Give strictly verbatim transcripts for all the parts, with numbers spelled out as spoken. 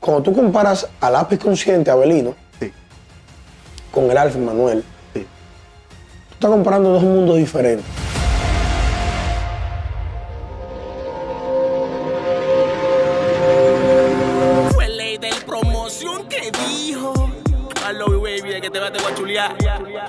cuando tú comparas a Lápiz Consciente, Abelino, Sí. con el Alfa Manuel, Sí. tú estás comparando dos mundos diferentes. Fue ley del promoción que dijo. Hello, baby, de que te va a te voy a chulear.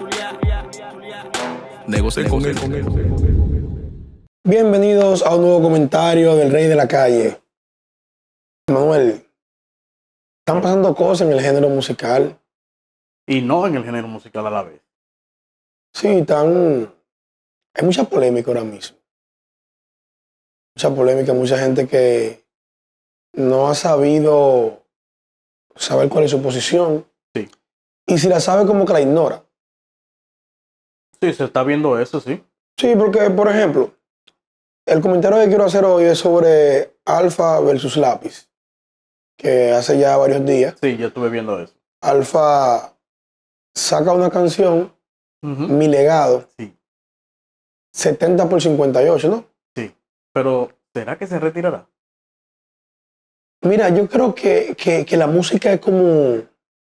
Negocio con él. Bienvenidos a un nuevo comentario del Rey de la Calle. Manuel, están pasando cosas en el género musical. Y no en el género musical a la vez. Sí, están... Hay mucha polémica ahora mismo. Mucha polémica, mucha gente que no ha sabido saber cuál es su posición. Sí. Y si la sabe, como que la ignora. Sí, se está viendo eso, sí. Sí, porque, por ejemplo, el comentario que quiero hacer hoy es sobre Alfa versus Lápiz, que hace ya varios días. Sí, yo estuve viendo eso. Alfa saca una canción, Uh-huh. Mi Legado, Sí, setenta por cincuenta y ocho, ¿no? sí. Pero, ¿será que se retirará? Mira, yo creo que, que, que la música es como,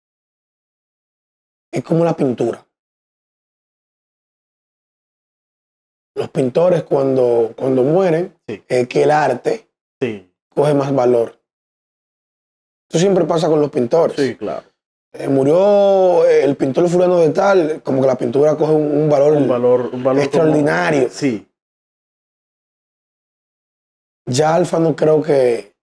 es como la pintura. Los pintores cuando, cuando mueren, Sí. es que el arte Sí, coge más valor. Eso siempre pasa con los pintores. sí, claro. Eh, murió el pintor fulano de tal, como que la pintura coge un, un valor, Un valor, un valor extraordinario. como- Sí, Ya Alfa no creo que,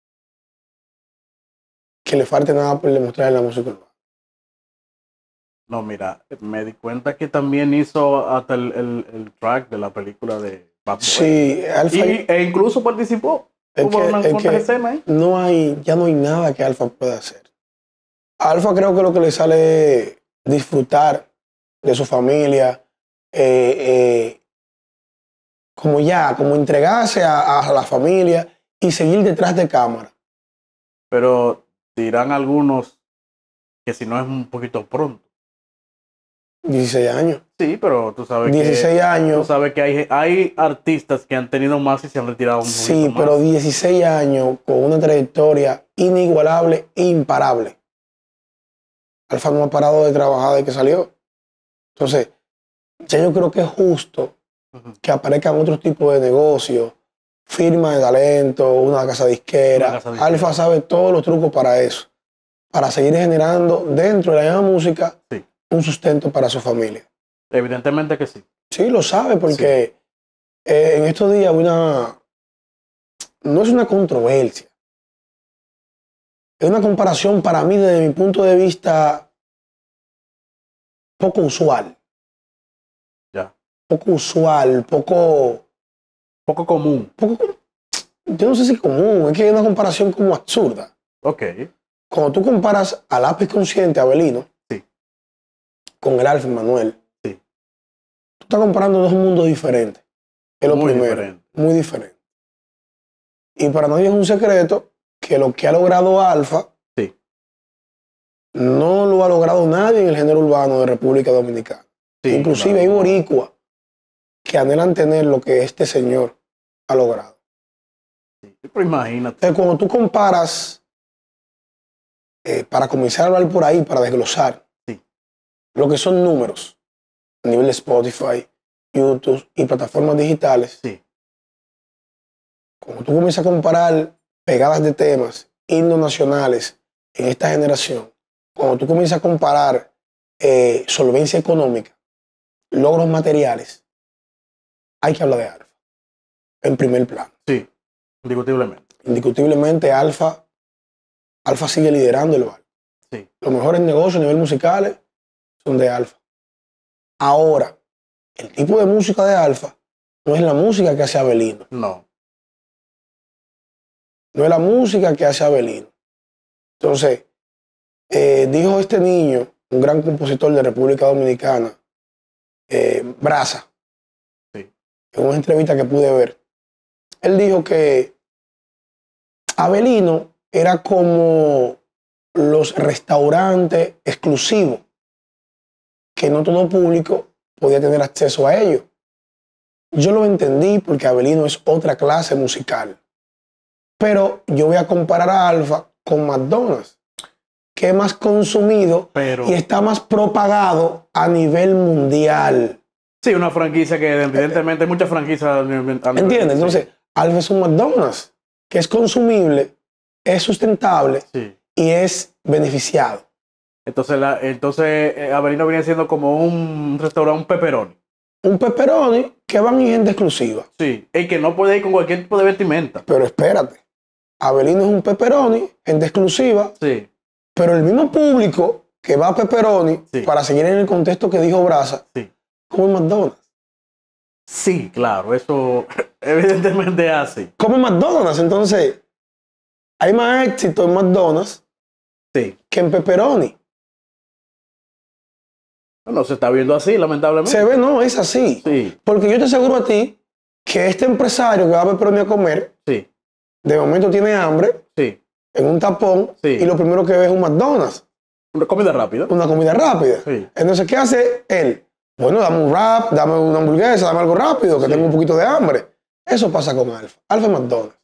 que le falte nada por demostrar en la música urbana. no, mira, me di cuenta que también hizo hasta el, el, el track de la película de Bad Boy. Sí, Alfa, Y, e incluso participó. es Hubo que- unas es cuantas que escenas ahí. no hay, ya no hay nada que Alfa pueda hacer. A Alfa creo que lo que le sale es disfrutar de su familia, eh, eh, como ya, como entregarse a, a la familia y seguir detrás de cámara. Pero dirán algunos que si no es un poquito pronto. dieciséis años. Sí, pero tú sabes dieciséis que, años. tú sabes que hay, hay artistas que han tenido más y se han retirado un Sí, poquito más. pero dieciséis años con una trayectoria inigualable e imparable. Alfa no ha parado de trabajar desde que salió. Entonces, ya yo creo que es justo Ujú. que aparezcan otros tipos de negocios, firmas de talento, una casa disquera. Una casa disquera. Alfa sabe todos los trucos para eso, para seguir generando dentro de la misma música Sí. un sustento para su familia. Evidentemente que sí. Sí, lo sabe porque eh, en estos días una... No es una controversia. Es una comparación para mí desde mi punto de vista poco usual. Ya. Poco usual, poco... Poco común. poco yo no sé si común, es que es una comparación como absurda. Ok. Cuando tú comparas a Lápiz Consciente, Abelino, Sí. con el Alfa Manuel, Sí. tú estás comparando dos mundos diferentes. Es lo Muy primero. diferente. Muy diferente. Y para nadie es un secreto que lo que ha logrado Alfa Sí. no lo ha logrado nadie en el género urbano de República Dominicana. Sí, Inclusive claro. hay boricuas que anhelan tener lo que este señor ha logrado. Sí. Pero imagínate. Entonces, cuando tú comparas, eh, para comenzar a hablar por ahí, para desglosar, Sí. lo que son números a nivel de Spotify, YouTube y plataformas digitales, Sí. cuando tú comienzas a comparar pegadas de temas, himnos nacionales en esta generación, cuando tú comienzas a comparar eh, solvencia económica, logros materiales, hay que hablar de Alfa en primer plano. Sí. Indiscutiblemente. Indiscutiblemente, Alfa, Alfa sigue liderando el barco. Sí. Los mejores negocios a nivel musicales son de Alfa. Ahora, el tipo de música de Alfa no es la música que hace Abelino. No. No es la música que hace Abelino. Entonces, eh, dijo este niño, un gran compositor de República Dominicana, eh, Brasa, Sí. en una entrevista que pude ver, él dijo que Abelino era como los restaurantes exclusivos, que no todo público podía tener acceso a ellos. Yo lo entendí porque Abelino es otra clase musical. Pero yo voy a comparar a Alfa con McDonald's, que es más consumido Pero, y está más propagado a nivel mundial. sí, una franquicia que evidentemente hay muchas franquicias. ¿Entiendes? Entonces, Alfa es un McDonald's que es consumible, es sustentable Sí. y es beneficiado. Entonces, la, entonces eh, Avelino viene siendo como un restaurante, un pepperoni. Un pepperoni que van en gente exclusiva. Sí. El que no puede ir con cualquier tipo de vestimenta. Pero espérate, Avelino es un pepperoni, gente exclusiva, Sí. pero el mismo público que va a pepperoni, Sí. para seguir en el contexto que dijo Brasa, Sí. come McDonald's. Sí, claro, eso evidentemente es así. Come McDonald's, entonces hay más éxito en McDonald's Sí. que en pepperoni. No se está viendo así, lamentablemente. Se ve, no, es así. Sí, Porque yo te aseguro a ti que este empresario que va a pepperoni a comer, sí, de momento tiene hambre, sí. en un tapón, Sí. y lo primero que ve es un McDonald's, Una comida rápida. una comida rápida. Sí. Entonces, ¿qué hace él? Bueno, dame un wrap, dame una hamburguesa, dame algo rápido, que Sí. tengo un poquito de hambre. Eso pasa con Alfa. Alfa es McDonald's.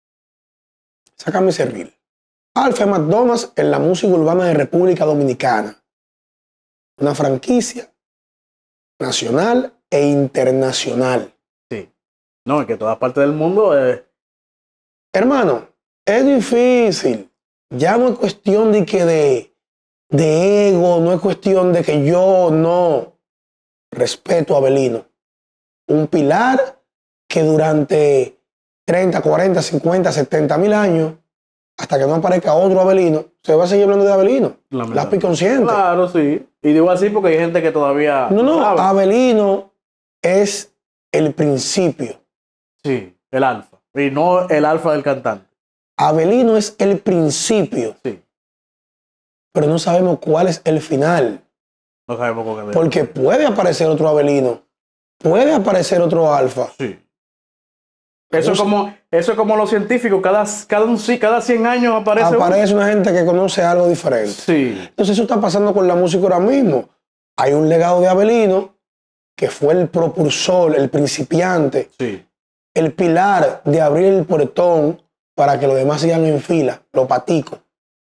Sácame ese reel. Alfa es McDonald's en la música urbana de República Dominicana. Una franquicia nacional e internacional. Sí. No, es que todas partes del mundo eh, Hermano, es difícil. Ya no es cuestión de que de, de ego, no es cuestión de que yo no respeto a Avelino. Un pilar que durante treinta, cuarenta, cincuenta, setenta mil años, hasta que no aparezca otro Avelino, se va a seguir hablando de Avelino. Lápiz consciente. Claro, sí. Y digo así porque hay gente que todavía No, no, sabe. Avelino es el principio. Sí, el alfa. Y no el alfa del cantante. Avelino es el principio, Sí. pero no sabemos cuál es el final. No sabemos con qué ver. Porque puede aparecer otro Avelino, puede aparecer otro Alfa. Sí. Eso es como, eso es como los científicos. Cada, cada, un, sí, cada cien años aparece Aparece una gente que conoce algo diferente. uno. Sí. Entonces eso está pasando con la música ahora mismo. Hay un legado de Avelino que fue el propulsor, el principiante, Sí. el pilar de abrir el portón para que los demás sigan en fila, los paticos.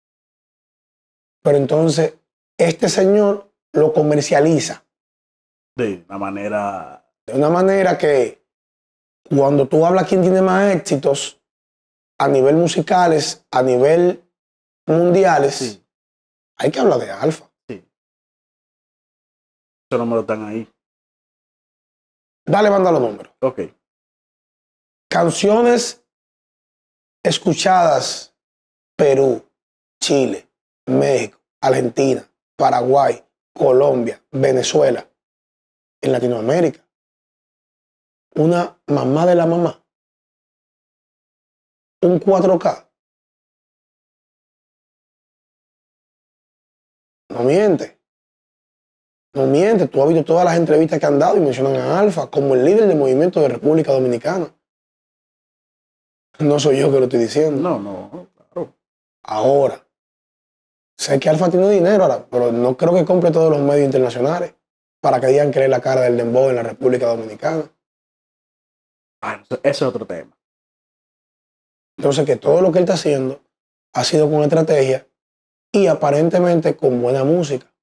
Pero entonces este señor lo comercializa De una manera. de una manera que cuando tú hablas quién tiene más éxitos a nivel musicales, a nivel mundiales, Sí. hay que hablar de Alfa. Sí. Esos números están ahí. Dale, banda los números. Ok. Canciones escuchadas: Perú, Chile, México, Argentina, Paraguay, Colombia, Venezuela, en Latinoamérica. Una mamá de la mamá. Un cuatro K. No miente. No miente. Tú has visto todas las entrevistas que han dado y mencionan a Alfa como el líder del movimiento de República Dominicana. No soy yo que lo estoy diciendo. No, no, claro. Ahora, sé que Alfa tiene dinero ahora, pero no creo que compre todos los medios internacionales para que digan que él es la cara del dembow en la República Dominicana. Ah, eso, ese es otro tema. Entonces, que todo lo que él está haciendo ha sido con estrategia y aparentemente con buena música.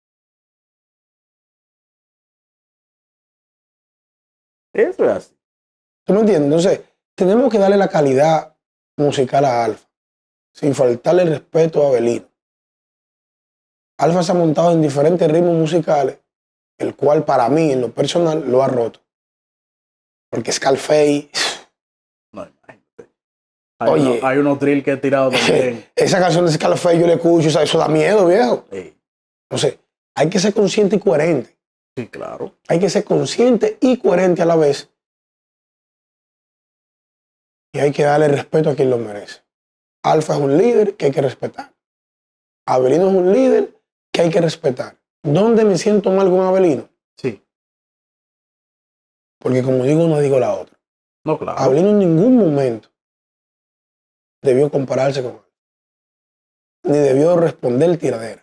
Eso es así. ¿Tú me entiendes? Entonces, tenemos que darle la calidad musical a Alfa, sin faltarle el respeto a Avelino. Alfa se ha montado en diferentes ritmos musicales, el cual para mí, en lo personal, lo ha roto. Porque Scarface, No, imagínate. Hay, Oye. uno- hay unos drill que he tirado también. esa canción de Scarface yo le escucho, o sea, eso da miedo, viejo. Sí, Entonces, hay que ser consciente y coherente. sí, claro. Hay que ser consciente y coherente a la vez. Y hay que darle respeto a quien lo merece. Alfa es un líder que hay que respetar. Avelino es un líder que hay que respetar. ¿Dónde me siento mal con Avelino? Sí. Porque como digo una, digo la otra. No, claro. Avelino en ningún momento debió compararse con él. Ni debió responder tiradera.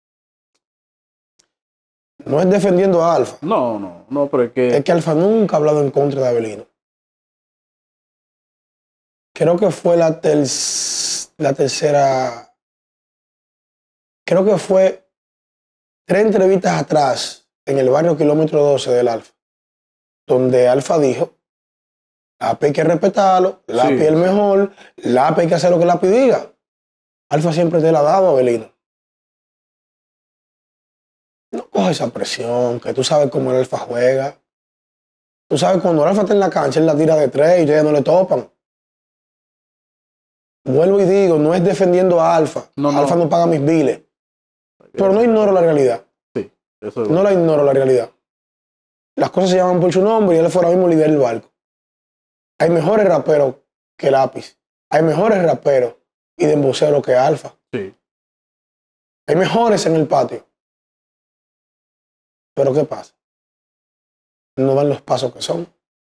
No es defendiendo a Alfa. No, no, no, pero es que. Es que Alfa nunca ha hablado en contra de Avelino. Creo que fue la, ter la tercera creo que fue tres entrevistas atrás en el barrio Kilómetro doce del Alfa, donde Alfa dijo, Lápiz hay que respetarlo, Lápiz Sí, es el sí. mejor, Lápiz hay que hacer lo que Lápiz diga. Alfa siempre te la ha dado, Abelino. No coge esa presión, que tú sabes cómo el Alfa juega. Tú sabes, cuando el Alfa está en la cancha, él la tira de tres y ustedes no le topan. Vuelvo y digo, no es defendiendo a Alfa. No, no. Alfa no paga mis biles. Pero no ignoro la realidad. Sí, eso es No la ignoro la realidad. Las cosas se llaman por su nombre y él fue ahora mismo líder del barco. Hay mejores raperos que Lápiz. Hay mejores raperos y de emboceros que Alfa. Sí. Hay mejores en el patio. Pero ¿qué pasa? No dan los pasos que son.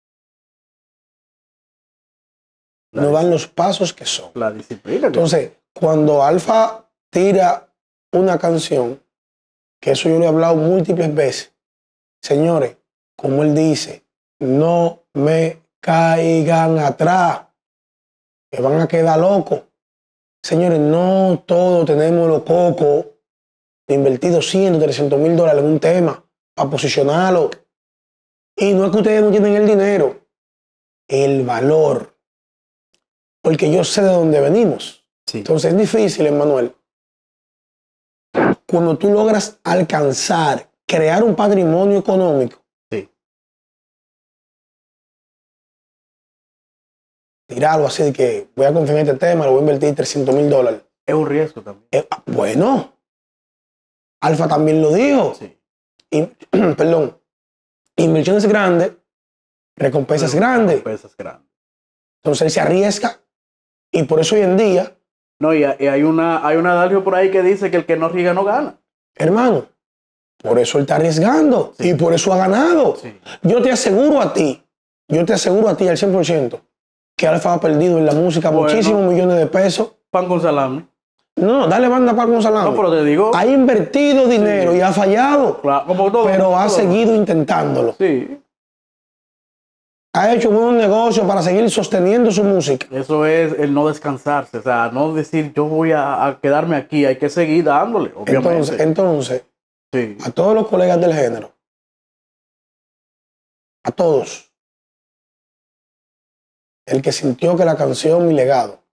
No dan los pasos que son. La disciplina. Entonces, cuando Alfa tira una canción, que eso yo lo he hablado múltiples veces, señores, como él dice, no me caigan atrás, que van a quedar locos. Señores, no todos tenemos los cocos de invertir doscientos, trescientos mil dólares en un tema para posicionarlo. Y no es que ustedes no tienen el dinero, el valor. Porque yo sé de dónde venimos. Sí. Entonces es difícil, Emmanuel, cuando tú logras alcanzar, crear un patrimonio económico. Sí. Tirarlo así de que voy a confiar en este tema, lo voy a invertir trescientos mil dólares. Es un riesgo también. Eh, bueno, Alfa también lo dijo. Sí. Y, perdón, inversiones grandes, recompensas grandes. Recompensas grandes. Entonces él se arriesga y por eso hoy en día, No, y, y hay una hay un adagio por ahí que dice que el que no riega no gana. hermano, por eso él está arriesgando Sí. y por eso ha ganado. Sí. Yo te aseguro a ti, yo te aseguro a ti al cien por ciento que Alfa ha perdido en la música Bueno. muchísimos millones de pesos. Pan con salami. No, dale banda para Gonzalo. No, pero te digo. Ha invertido dinero Sí. y ha fallado, Claro, como todo. pero como ha todo. seguido intentándolo. Sí. Ha hecho buenos negocios para seguir sosteniendo su música. Eso es el no descansarse. O sea, no decir yo voy a, a quedarme aquí. Hay que seguir dándole, obviamente. Entonces, entonces, sí. a todos los colegas del género, a todos, el que sintió que la canción Mi Legado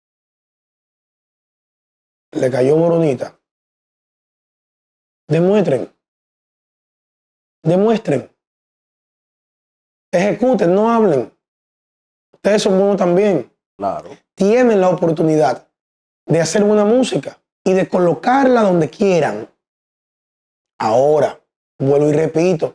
le cayó boronita, demuestren, demuestren, ejecuten, no hablen. Ustedes son buenos también. Claro. Tienen la oportunidad de hacer buena música y de colocarla donde quieran. Ahora, vuelvo y repito,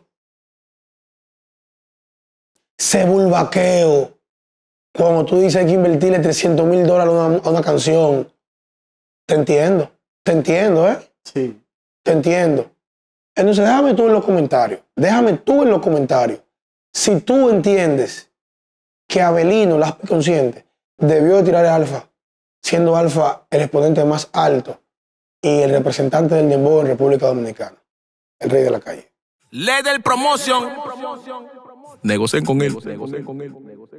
ese bulbaqueo, cuando tú dices que hay que invertirle trescientos mil dólares a una, a una canción, te entiendo, te entiendo, ¿eh? Sí. Te entiendo. Entonces déjame tú en los comentarios, déjame tú en los comentarios, si tú entiendes que Abelino, Lápiz Consciente, debió de tirar el Alfa, siendo Alfa el exponente más alto y el representante del dembow en República Dominicana, el rey de la calle. Ley del Promotion. Negocien con él.